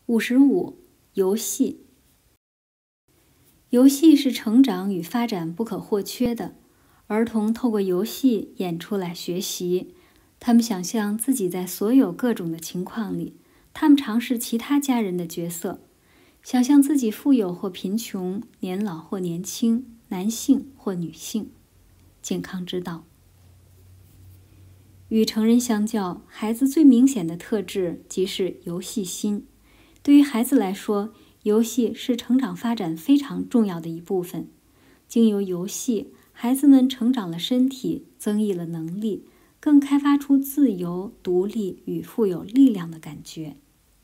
55. 游戏。游戏是成长与发展不可或缺的。儿童透过游戏演出来学习，他们想象自己在所有各种的情况里，他们尝试其他家人的角色，想象自己富有或贫穷，年老或年轻，男性或女性。健康之道。与成人相较，孩子最明显的特质即是游戏心。对于孩子来说，游戏是成长发展非常重要的一部分。经由游戏，孩子们成长了身体，增益了能力，更开发出自由、独立与富有力量的感觉。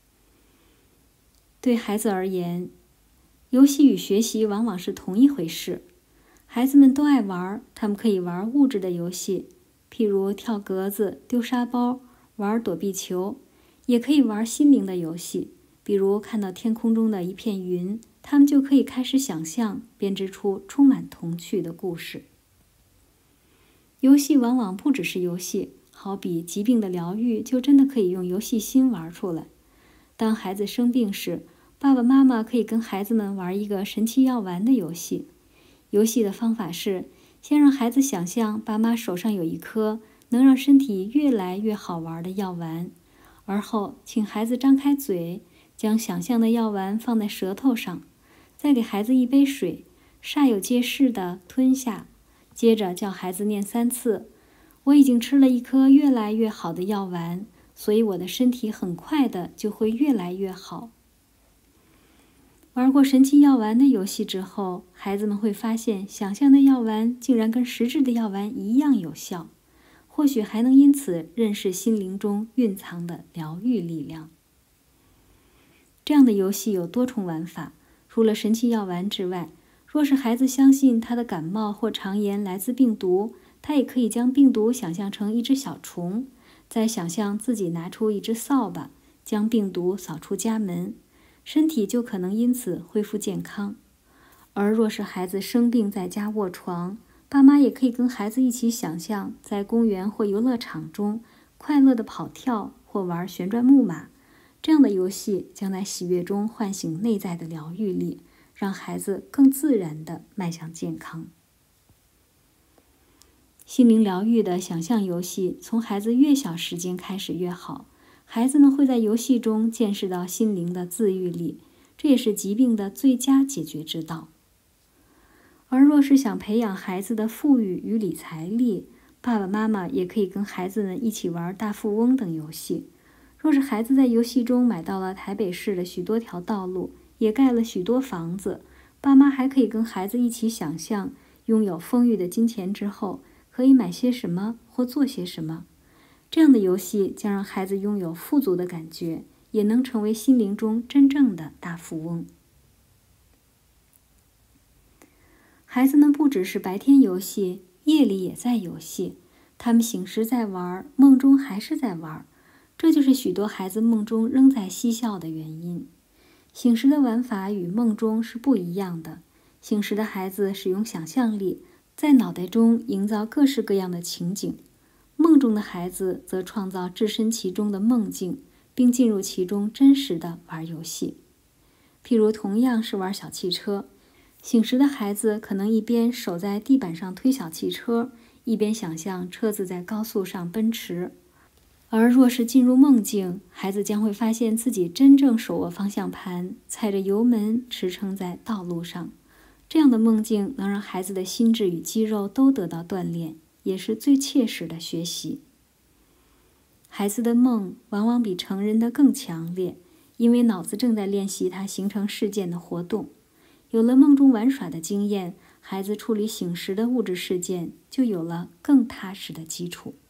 对孩子而言，游戏与学习往往是同一回事。孩子们都爱玩，他们可以玩物质的游戏，譬如跳格子、丢沙包、玩躲避球，也可以玩心灵的游戏，比如看到天空中的一片云，他们就可以开始想象，编织出充满童趣的故事。游戏往往不只是游戏，好比疾病的疗愈就真的可以用游戏心玩出来。当孩子生病时，爸爸妈妈可以跟孩子们玩一个神奇药丸的游戏。游戏的方法是，先让孩子想象爸妈手上有一颗能让身体越来越好玩的药丸，而后请孩子张开嘴，将想象的药丸放在舌头上，再给孩子一杯水，煞有介事地吞下，接着叫孩子念3次：我已经吃了一颗越来越好的药丸，所以我的身体很快的就会越来越好。玩过神奇药丸的游戏之后，孩子们会发现想象的药丸竟然跟实质的药丸一样有效，或许还能因此认识心灵中蕴藏的疗愈力量。这样的游戏有多重玩法，除了神奇药丸之外，若是孩子相信他的感冒或肠炎来自病毒，他也可以将病毒想象成一只小虫，再想象自己拿出一只扫把，将病毒扫出家门，身体就可能因此恢复健康。而若是孩子生病在家卧床，爸妈也可以跟孩子一起想象，在公园或游乐场中快乐地跑跳或玩旋转木马。这样的游戏将在喜悦中唤醒内在的疗愈力，让孩子更自然地迈向健康。心灵疗愈的想象游戏从孩子越小时间开始越好，孩子们会在游戏中见识到心灵的自愈力，这也是疾病的最佳解决之道。而若是想培养孩子的富裕与理财力，爸爸妈妈也可以跟孩子们一起玩大富翁等游戏。若是孩子在游戏中买到了台北市的许多条道路，也盖了许多房子，爸妈还可以跟孩子一起想象，拥有丰裕的金钱之后，可以买些什么或做些什么。这样的游戏将让孩子拥有富足的感觉，也能成为心灵中真正的大富翁。孩子们不只是白天游戏，夜里也在游戏，他们醒时在玩，梦中还是在玩，这就是许多孩子梦中仍在嬉笑的原因。醒时的玩法与梦中是不一样的，醒时的孩子使用想象力，在脑袋中营造各式各样的情景，梦中的孩子则创造置身其中的梦境，并进入其中真实的玩游戏。譬如同样是玩小汽车，醒时的孩子可能一边手在地板上推小汽车，一边想象车子在高速上奔驰。而若是进入梦境，孩子将会发现自己真正手握方向盘，踩着油门驰骋在道路上。这样的梦境能让孩子的心智与肌肉都得到锻炼，也是最切实的学习。孩子的梦往往比成人的更强烈，因为脑子正在练习它形成事件的活动。有了梦中玩耍的经验，孩子处理醒时的物质事件就有了更踏实的基础。